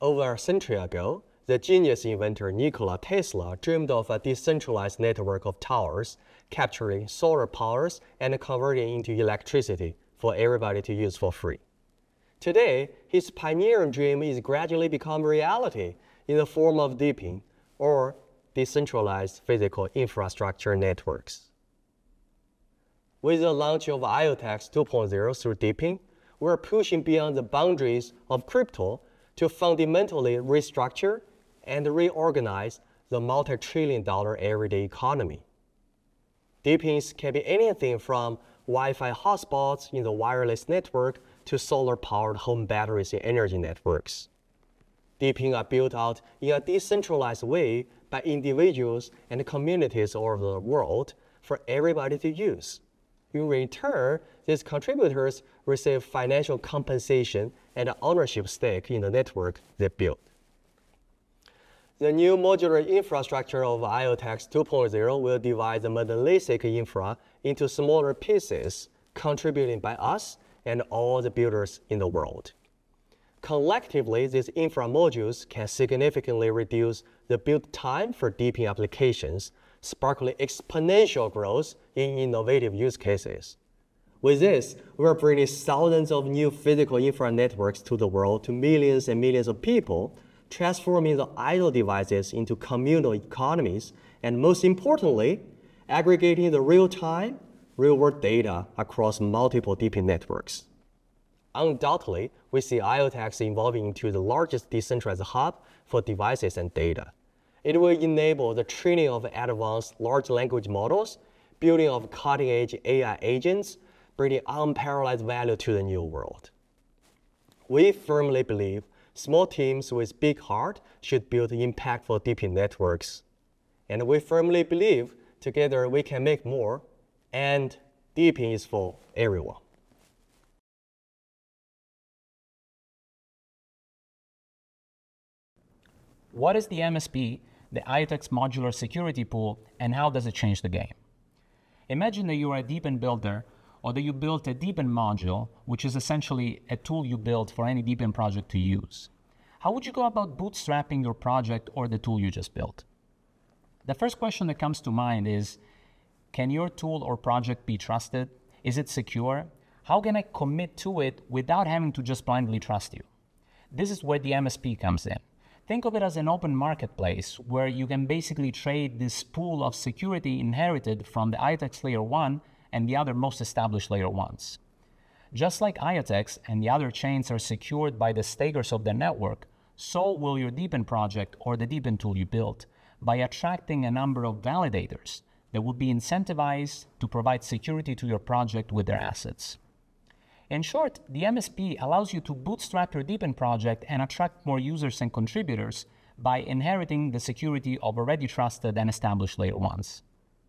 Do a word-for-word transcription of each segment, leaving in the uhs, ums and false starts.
Over a century ago, the genius inventor Nikola Tesla dreamed of a decentralized network of towers, capturing solar powers and converting into electricity for everybody to use for free. Today, his pioneering dream is gradually becoming reality in the form of DePIN, or decentralized physical infrastructure networks. With the launch of IoTeX two point oh through DePIN, we're pushing beyond the boundaries of crypto to fundamentally restructure and reorganize the multi-trillion dollar everyday economy. DePINs can be anything from Wi-Fi hotspots in the wireless network to solar-powered home batteries in energy networks. DePINs are built out in a decentralized way by individuals and communities all over the world for everybody to use. In return, these contributors receive financial compensation and ownership stake in the network they build. The new modular infrastructure of IoTeX two point oh will divide the monolithic infra into smaller pieces, contributed by us and all the builders in the world. Collectively, these infra modules can significantly reduce the build time for DePIN applications, sparkling exponential growth in innovative use cases. With this, we're bringing thousands of new physical infra networks to the world to millions and millions of people, transforming the idle devices into communal economies, and most importantly, aggregating the real-time, real-world data across multiple DePIN networks. Undoubtedly, we see IoTeX evolving into the largest decentralized hub for devices and data. It will enable the training of advanced large language models, building of cutting-edge A I agents, bringing unparalleled value to the new world. We firmly believe small teams with big heart should build impactful DePIN networks. And we firmly believe together we can make more, and DePIN is for everyone. What is the M S P, the IoTeX Modular Security Pool, and how does it change the game? Imagine that you are a DePIN builder, or that you built a DePIN module, which is essentially a tool you build for any DePIN project to use. How would you go about bootstrapping your project or the tool you just built? The first question that comes to mind is, can your tool or project be trusted? Is it secure? How can I commit to it without having to just blindly trust you? This is where the M S P comes in. Think of it as an open marketplace where you can basically trade this pool of security inherited from the IoTeX layer one and the other most established layer ones. Just like IoTeX and the other chains are secured by the stakers of the network, so will your DePIN project or the DePIN tool you built by attracting a number of validators that will be incentivized to provide security to your project with their assets. In short, the M S P allows you to bootstrap your DePIN project and attract more users and contributors by inheriting the security of already trusted and established layer ones.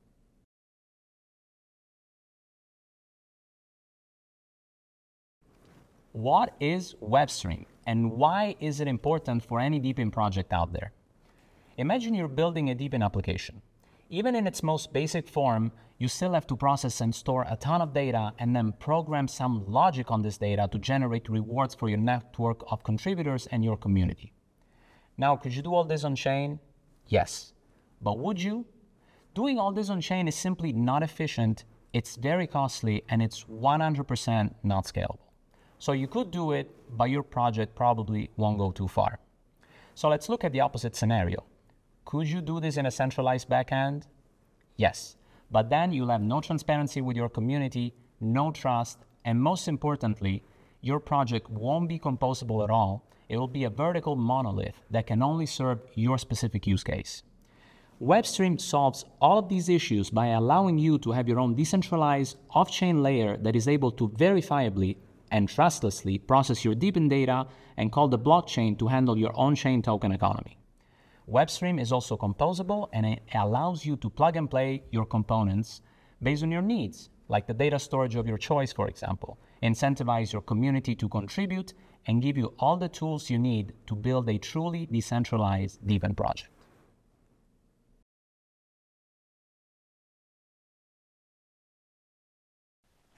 What is WebStream and why is it important for any DePIN project out there? Imagine you're building a DePIN application. Even in its most basic form, you still have to process and store a ton of data and then program some logic on this data to generate rewards for your network of contributors and your community. Now, could you do all this on-chain? Yes. But would you? Doing all this on-chain is simply not efficient, it's very costly, and it's one hundred percent not scalable. So you could do it, but your project probably won't go too far. So let's look at the opposite scenario. Could you do this in a centralized backend? Yes, but then you'll have no transparency with your community, no trust, and most importantly, your project won't be composable at all. It will be a vertical monolith that can only serve your specific use case. WebStream solves all of these issues by allowing you to have your own decentralized off-chain layer that is able to verifiably and trustlessly process your DePIN data and call the blockchain to handle your on-chain token economy. WebStream is also composable and it allows you to plug and play your components based on your needs, like the data storage of your choice, for example, incentivize your community to contribute, and give you all the tools you need to build a truly decentralized DePIN project.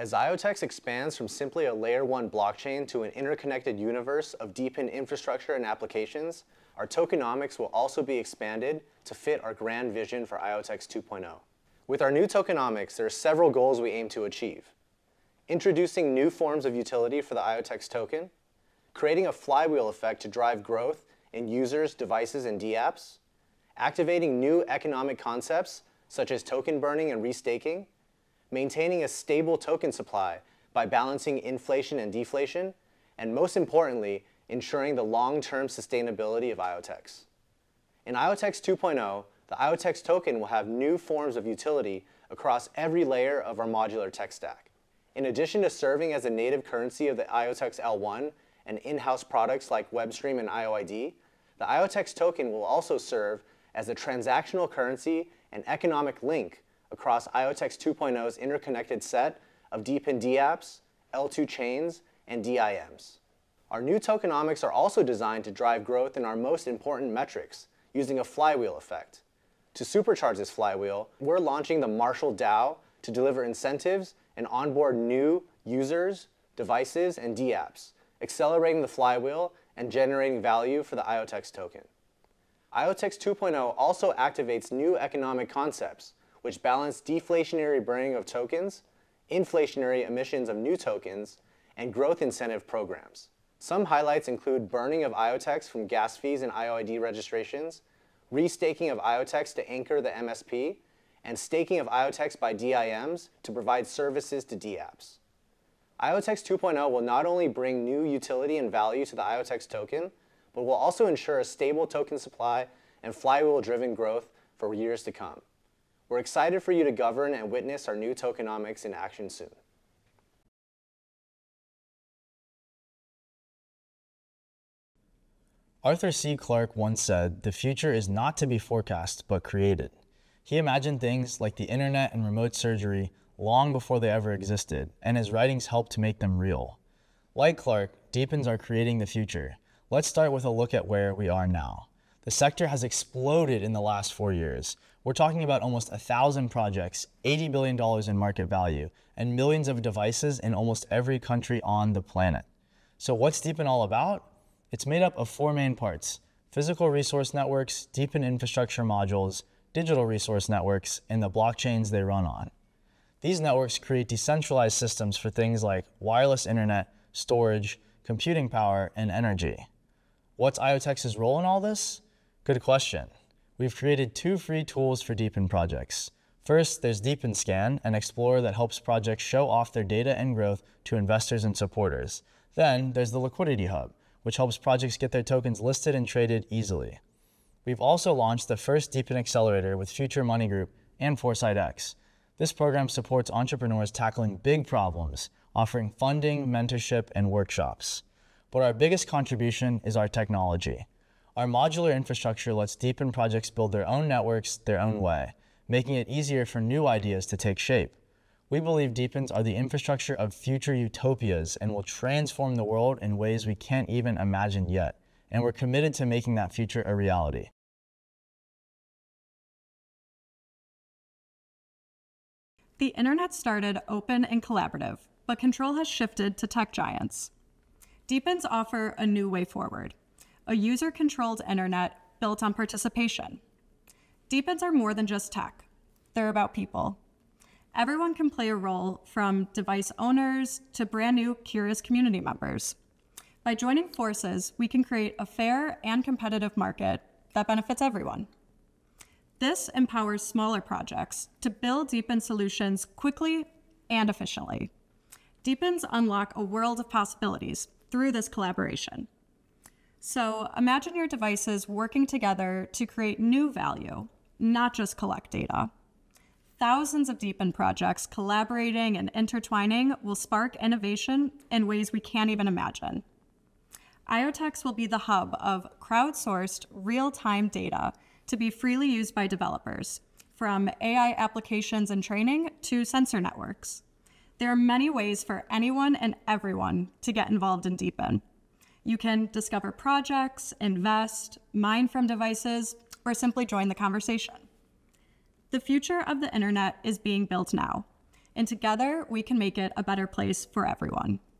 As IoTeX expands from simply a layer one blockchain to an interconnected universe of DePIN infrastructure and applications, our tokenomics will also be expanded to fit our grand vision for IoTeX two point oh. With our new tokenomics, there are several goals we aim to achieve. Introducing new forms of utility for the IoTeX token, creating a flywheel effect to drive growth in users, devices, and dApps, activating new economic concepts such as token burning and restaking, maintaining a stable token supply by balancing inflation and deflation, and most importantly, ensuring the long-term sustainability of IoTeX. In IoTeX two point oh, the IoTeX token will have new forms of utility across every layer of our modular tech stack. In addition to serving as a native currency of the IoTeX L one and in-house products like WebStream and I O I D, the IoTeX token will also serve as a transactional currency and economic link across IoTeX two point oh's interconnected set of DePIN Dapps, L two chains, and D I Ms. Our new tokenomics are also designed to drive growth in our most important metrics using a flywheel effect. To supercharge this flywheel, we're launching the Marshall DAO to deliver incentives and onboard new users, devices, and dApps, accelerating the flywheel and generating value for the IoTeX token. IoTeX two point oh also activates new economic concepts, which balance deflationary burning of tokens, inflationary emissions of new tokens, and growth incentive programs. Some highlights include burning of IoTeX from gas fees and I O I D registrations, restaking of IoTeX to anchor the M S P, and staking of IoTeX by D I Ms to provide services to dApps. IoTeX two point oh will not only bring new utility and value to the IoTeX token, but will also ensure a stable token supply and flywheel-driven growth for years to come. We're excited for you to govern and witness our new tokenomics in action soon. Arthur C. Clarke once said, "The future is not to be forecast, but created." He imagined things like the internet and remote surgery long before they ever existed, and his writings helped to make them real. Like Clarke, DePINs are creating the future. Let's start with a look at where we are now. The sector has exploded in the last four years. We're talking about almost a thousand projects, eighty billion dollars in market value, and millions of devices in almost every country on the planet. So what's DePIN all about? It's made up of four main parts: physical resource networks, DePIN infrastructure modules, digital resource networks, and the blockchains they run on. These networks create decentralized systems for things like wireless internet, storage, computing power, and energy. What's IoTex's role in all this? Good question. We've created two free tools for DePIN projects. First, there's DePIN Scan, an explorer that helps projects show off their data and growth to investors and supporters. Then, there's the Liquidity Hub, which helps projects get their tokens listed and traded easily. We've also launched the first DePIN Accelerator with Future Money Group and Foresight X. This program supports entrepreneurs tackling big problems, offering funding, mentorship, and workshops. But our biggest contribution is our technology. Our modular infrastructure lets DePIN projects build their own networks their own way, making it easier for new ideas to take shape. We believe DePINs are the infrastructure of future utopias and will transform the world in ways we can't even imagine yet, and we're committed to making that future a reality. The internet started open and collaborative, but control has shifted to tech giants. DePINs offer a new way forward, a user-controlled internet built on participation. DePINs are more than just tech. They're about people. Everyone can play a role, from device owners to brand new curious community members. By joining forces, we can create a fair and competitive market that benefits everyone. This empowers smaller projects to build DePIN solutions quickly and efficiently. DePINs unlock a world of possibilities through this collaboration. So imagine your devices working together to create new value, not just collect data. Thousands of DePIN projects collaborating and intertwining will spark innovation in ways we can't even imagine. IoTeX will be the hub of crowdsourced, real-time data to be freely used by developers, from A I applications and training to sensor networks. There are many ways for anyone and everyone to get involved in DePIN. You can discover projects, invest, mine from devices, or simply join the conversation. The future of the internet is being built now. And together, we can make it a better place for everyone.